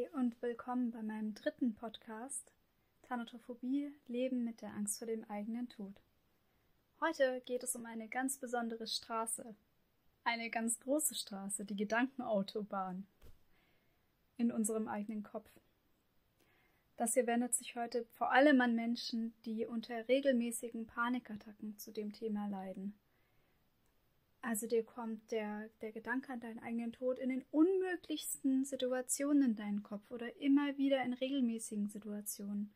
Hi und willkommen bei meinem dritten Podcast Thanatophobie – Leben mit der Angst vor dem eigenen Tod. Heute geht es um eine ganz besondere Straße, eine ganz große Straße, die Gedankenautobahn in unserem eigenen Kopf. Das hier wendet sich heute vor allem an Menschen, die unter regelmäßigen Panikattacken zu dem Thema leiden. Also dir kommt der Gedanke an deinen eigenen Tod in den unmöglichsten Situationen in deinen Kopf oder immer wieder in regelmäßigen Situationen.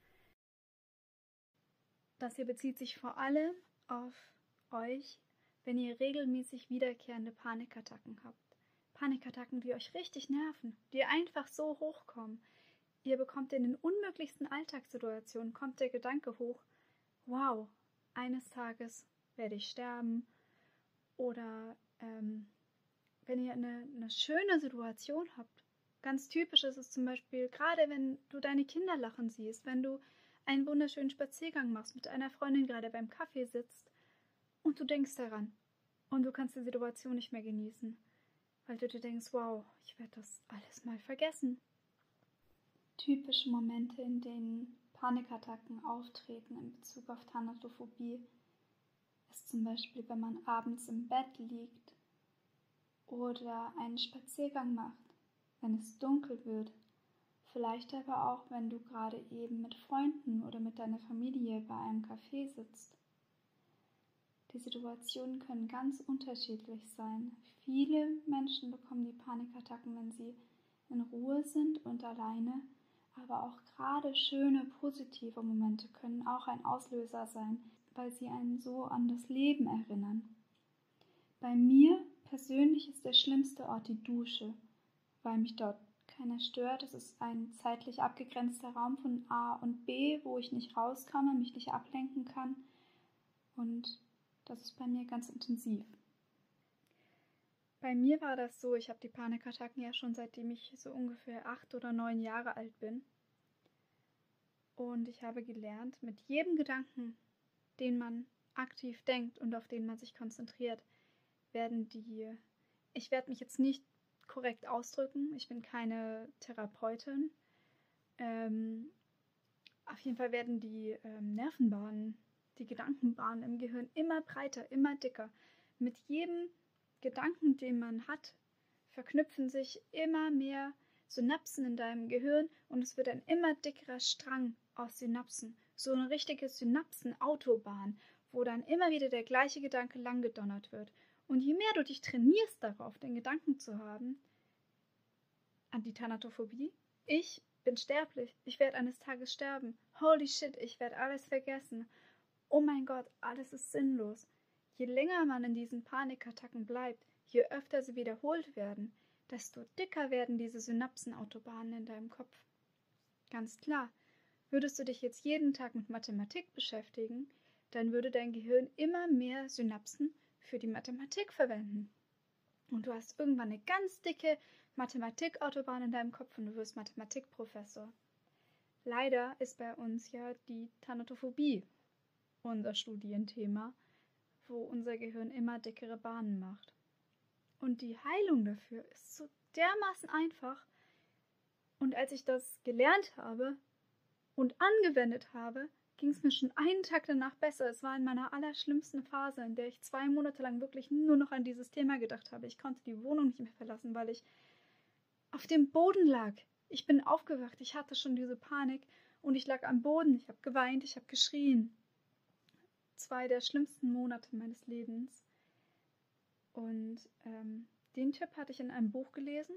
Das hier bezieht sich vor allem auf euch, wenn ihr regelmäßig wiederkehrende Panikattacken habt. Panikattacken, die euch richtig nerven, die einfach so hochkommen. Ihr bekommt in den unmöglichsten Alltagssituationen, kommt der Gedanke hoch, wow, eines Tages werde ich sterben. Oder wenn ihr eine schöne Situation habt. Ganz typisch ist es zum Beispiel, gerade wenn du deine Kinder lachen siehst, wenn du einen wunderschönen Spaziergang machst, mit einer Freundin gerade beim Kaffee sitzt und du denkst daran und du kannst die Situation nicht mehr genießen, weil du dir denkst, wow, ich werde das alles mal vergessen. Typische Momente, in denen Panikattacken auftreten in Bezug auf Thanatophobie, ist zum Beispiel, wenn man abends im Bett liegt oder einen Spaziergang macht, wenn es dunkel wird. Vielleicht aber auch, wenn du gerade eben mit Freunden oder mit deiner Familie bei einem Café sitzt. Die Situationen können ganz unterschiedlich sein. Viele Menschen bekommen die Panikattacken, wenn sie in Ruhe sind und alleine, aber auch gerade schöne, positive Momente können auch ein Auslöser sein, weil sie einen so an das Leben erinnern. Bei mir persönlich ist der schlimmste Ort die Dusche, weil mich dort keiner stört. Es ist ein zeitlich abgegrenzter Raum von A und B, wo ich nicht rauskomme, mich nicht ablenken kann. Und das ist bei mir ganz intensiv. Bei mir war das so, ich habe die Panikattacken ja schon seitdem ich so ungefähr 8 oder 9 Jahre alt bin. Und ich habe gelernt, mit jedem Gedanken, den man aktiv denkt und auf den man sich konzentriert, ich werde mich jetzt nicht korrekt ausdrücken, ich bin keine Therapeutin, auf jeden Fall werden die Nervenbahnen, die Gedankenbahnen im Gehirn immer breiter, immer dicker. Mit jedem Gedanken, den man hat, verknüpfen sich immer mehr Synapsen in deinem Gehirn und es wird ein immer dickerer Strang aus Synapsen. So eine richtige Synapsenautobahn, wo dann immer wieder der gleiche Gedanke langgedonnert wird. Und je mehr du dich trainierst darauf, den Gedanken zu haben, an die Thanatophobie, ich bin sterblich, ich werde eines Tages sterben, holy shit, ich werde alles vergessen, oh mein Gott, alles ist sinnlos. Je länger man in diesen Panikattacken bleibt, je öfter sie wiederholt werden, desto dicker werden diese Synapsenautobahnen in deinem Kopf. Ganz klar. Würdest du dich jetzt jeden Tag mit Mathematik beschäftigen, dann würde dein Gehirn immer mehr Synapsen für die Mathematik verwenden. Und du hast irgendwann eine ganz dicke Mathematikautobahn in deinem Kopf und du wirst Mathematikprofessor. Leider ist bei uns ja die Thanatophobie unser Studienthema, wo unser Gehirn immer dickere Bahnen macht. Und die Heilung dafür ist so dermaßen einfach. Und als ich das gelernt habe und angewendet habe, ging es mir schon einen Tag danach besser. Es war in meiner allerschlimmsten Phase, in der ich 2 Monate lang wirklich nur noch an dieses Thema gedacht habe. Ich konnte die Wohnung nicht mehr verlassen, weil ich auf dem Boden lag. Ich bin aufgewacht, ich hatte schon diese Panik und ich lag am Boden. Ich habe geweint, ich habe geschrien. 2 der schlimmsten Monate meines Lebens. Und den Tipp hatte ich in einem Buch gelesen.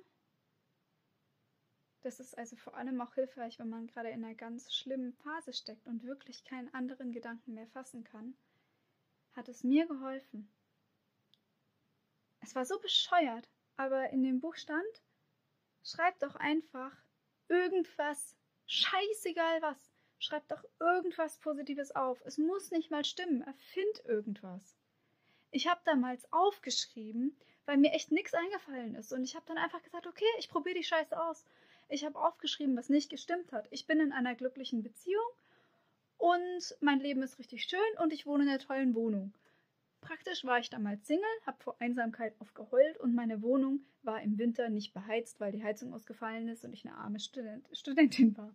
Das ist also vor allem auch hilfreich, wenn man gerade in einer ganz schlimmen Phase steckt und wirklich keinen anderen Gedanken mehr fassen kann. Hat es mir geholfen. Es war so bescheuert, aber in dem Buch stand, schreib doch einfach irgendwas, scheißegal was, schreib doch irgendwas Positives auf. Es muss nicht mal stimmen, erfind irgendwas. Ich habe damals aufgeschrieben, weil mir echt nichts eingefallen ist und ich habe dann einfach gesagt, okay, ich probiere die Scheiße aus. Ich habe aufgeschrieben, was nicht gestimmt hat. Ich bin in einer glücklichen Beziehung und mein Leben ist richtig schön und ich wohne in einer tollen Wohnung. Praktisch war ich damals Single, habe vor Einsamkeit oft geheult und meine Wohnung war im Winter nicht beheizt, weil die Heizung ausgefallen ist und ich eine arme Studentin war.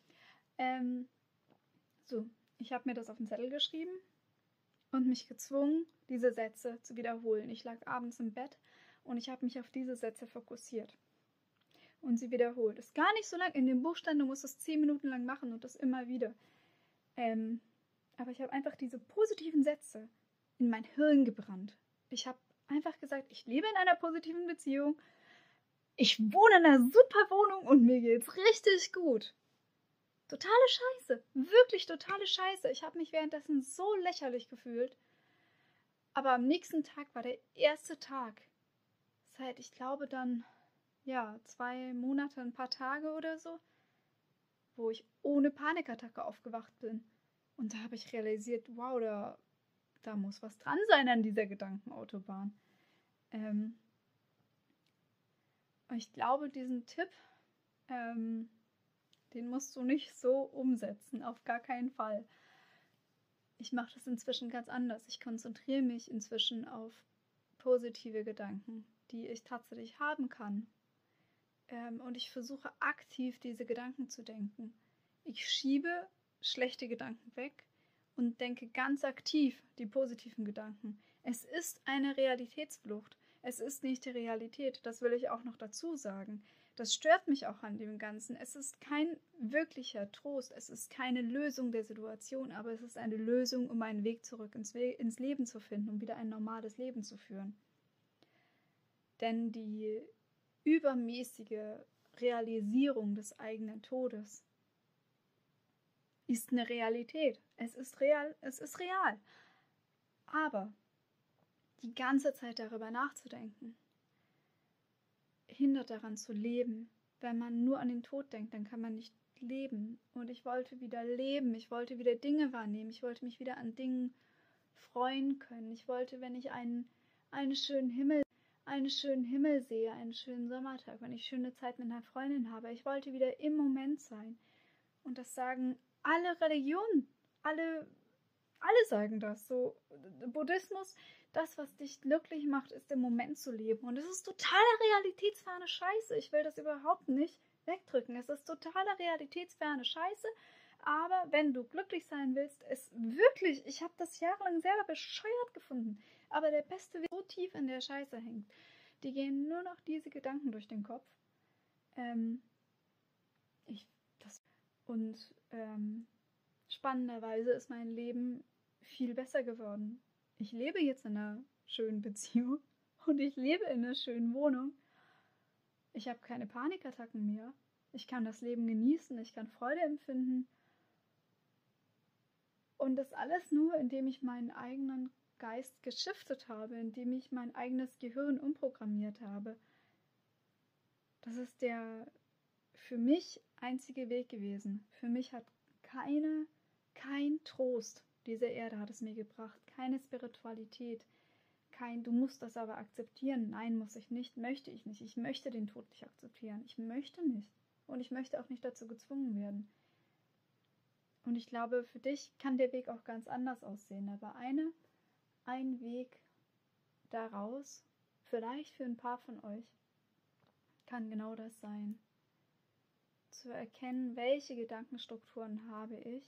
Ich habe mir das auf den Zettel geschrieben und mich gezwungen, diese Sätze zu wiederholen. Ich lag abends im Bett und ich habe mich auf diese Sätze fokussiert und sie wiederholt. Ist gar nicht so lang. In dem Buch stand, du musst es 10 Minuten lang machen und das immer wieder. Aber ich habe einfach diese positiven Sätze in mein Hirn gebrannt. Ich habe einfach gesagt, ich lebe in einer positiven Beziehung. Ich wohne in einer super Wohnung und mir geht's richtig gut. Totale Scheiße. Wirklich totale Scheiße. Ich habe mich währenddessen so lächerlich gefühlt. Aber am nächsten Tag war der erste Tag seit, ich glaube dann, 2 Monate, ein paar Tage oder so, wo ich ohne Panikattacke aufgewacht bin. Und da habe ich realisiert, wow, da muss was dran sein an dieser Gedankenautobahn. Und ich glaube, diesen Tipp, den musst du nicht so umsetzen, auf gar keinen Fall. Ich mache das inzwischen ganz anders. Ich konzentriere mich inzwischen auf positive Gedanken, die ich tatsächlich haben kann. Und ich versuche aktiv diese Gedanken zu denken. Ich schiebe schlechte Gedanken weg und denke ganz aktiv die positiven Gedanken. Es ist eine Realitätsflucht. Es ist nicht die Realität. Das will ich auch noch dazu sagen. Das stört mich auch an dem Ganzen. Es ist kein wirklicher Trost. Es ist keine Lösung der Situation, aber es ist eine Lösung, um einen Weg zurück ins Leben zu finden, um wieder ein normales Leben zu führen. Denn die übermäßige Realisierung des eigenen Todes ist eine Realität. Es ist real. Aber die ganze Zeit darüber nachzudenken, hindert daran zu leben. Wenn man nur an den Tod denkt, dann kann man nicht leben. Und ich wollte wieder leben. Ich wollte wieder Dinge wahrnehmen. Ich wollte mich wieder an Dingen freuen können. Ich wollte, wenn ich einen schönen Himmel sehe, einen schönen Sommertag, wenn ich schöne Zeit mit einer Freundin habe, ich wollte wieder im Moment sein. Und das sagen alle Religionen, alle sagen das. So, Buddhismus, das, was dich glücklich macht, ist im Moment zu leben. Und es ist totale realitätsferne Scheiße. Ich will das überhaupt nicht wegdrücken. Es ist totale realitätsferne Scheiße. Aber wenn du glücklich sein willst, ist wirklich, ich habe das jahrelang selber bescheuert gefunden, aber der beste Weg, so tief in der Scheiße hängt, die gehen nur noch diese Gedanken durch den Kopf. Spannenderweise ist mein Leben viel besser geworden. Ich lebe jetzt in einer schönen Beziehung und ich lebe in einer schönen Wohnung. Ich habe keine Panikattacken mehr. Ich kann das Leben genießen, ich kann Freude empfinden. Und das alles nur, indem ich meinen eigenen Geist geschiftet habe, indem ich mein eigenes Gehirn umprogrammiert habe. Das ist der für mich einzige Weg gewesen. Für mich hat kein Trost diese Erde hat es mir gebracht. Keine Spiritualität. Du musst das aber akzeptieren. Nein, muss ich nicht, möchte ich nicht. Ich möchte den Tod nicht akzeptieren. Ich möchte nicht. Und ich möchte auch nicht dazu gezwungen werden. Und ich glaube, für dich kann der Weg auch ganz anders aussehen. Aber ein Weg daraus, vielleicht für ein paar von euch, kann genau das sein. Zu erkennen, welche Gedankenstrukturen habe ich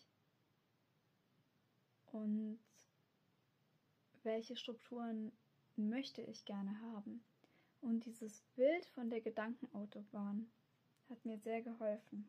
und welche Strukturen möchte ich gerne haben. Und dieses Bild von der Gedankenautobahn hat mir sehr geholfen.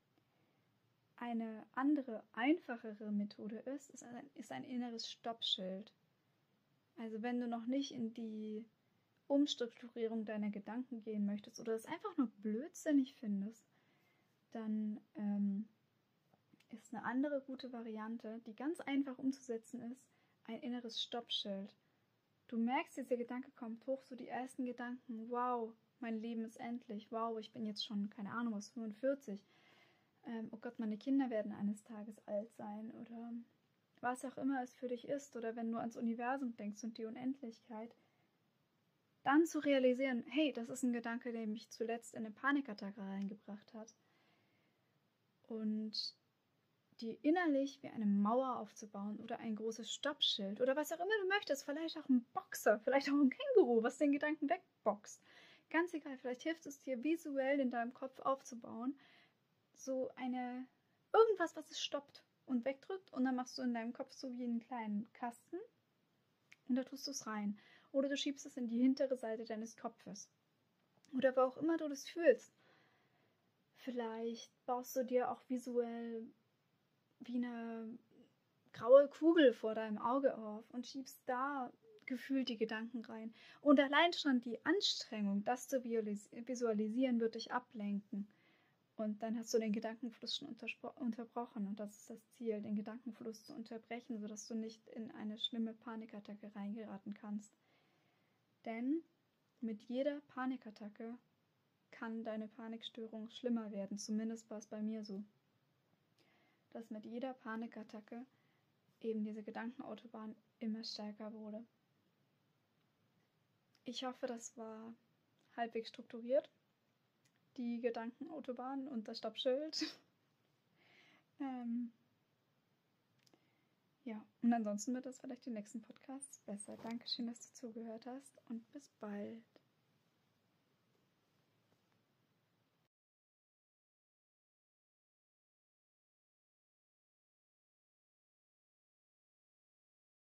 Eine andere, einfachere Methode ist ein inneres Stoppschild. Also wenn du noch nicht in die Umstrukturierung deiner Gedanken gehen möchtest oder es einfach nur blödsinnig findest, dann ist eine andere gute Variante, die ganz einfach umzusetzen ist, ein inneres Stoppschild. Du merkst, dieser Gedanke kommt hoch, so die ersten Gedanken, wow, mein Leben ist endlich, wow, ich bin jetzt schon, keine Ahnung, was 45, oh Gott, meine Kinder werden eines Tages alt sein oder was auch immer es für dich ist oder wenn du ans Universum denkst und die Unendlichkeit, dann zu realisieren, hey, das ist ein Gedanke, der mich zuletzt in eine Panikattacke reingebracht hat. Und dir innerlich wie eine Mauer aufzubauen oder ein großes Stoppschild oder was auch immer du möchtest, vielleicht auch ein Boxer, vielleicht auch ein Känguru, was den Gedanken wegboxt. Ganz egal, vielleicht hilft es dir visuell in deinem Kopf aufzubauen, so irgendwas, was es stoppt und wegdrückt und dann machst du in deinem Kopf so wie einen kleinen Kasten und da tust du es rein. Oder du schiebst es in die hintere Seite deines Kopfes. Oder wo auch immer du das fühlst. Vielleicht baust du dir auch visuell wie eine graue Kugel vor deinem Auge auf und schiebst da gefühlt die Gedanken rein. Und allein schon die Anstrengung, das zu visualisieren, wird dich ablenken. Und dann hast du den Gedankenfluss schon unterbrochen. Und das ist das Ziel, den Gedankenfluss zu unterbrechen, sodass du nicht in eine schlimme Panikattacke reingeraten kannst. Denn mit jeder Panikattacke kann deine Panikstörung schlimmer werden. Zumindest war es bei mir so. Dass mit jeder Panikattacke eben diese Gedankenautobahn immer stärker wurde. Ich hoffe, das war halbwegs strukturiert. Die Gedankenautobahn und das Stoppschild. Ja, und ansonsten wird das vielleicht die nächsten Podcasts besser. Dankeschön, dass du zugehört hast und bis bald.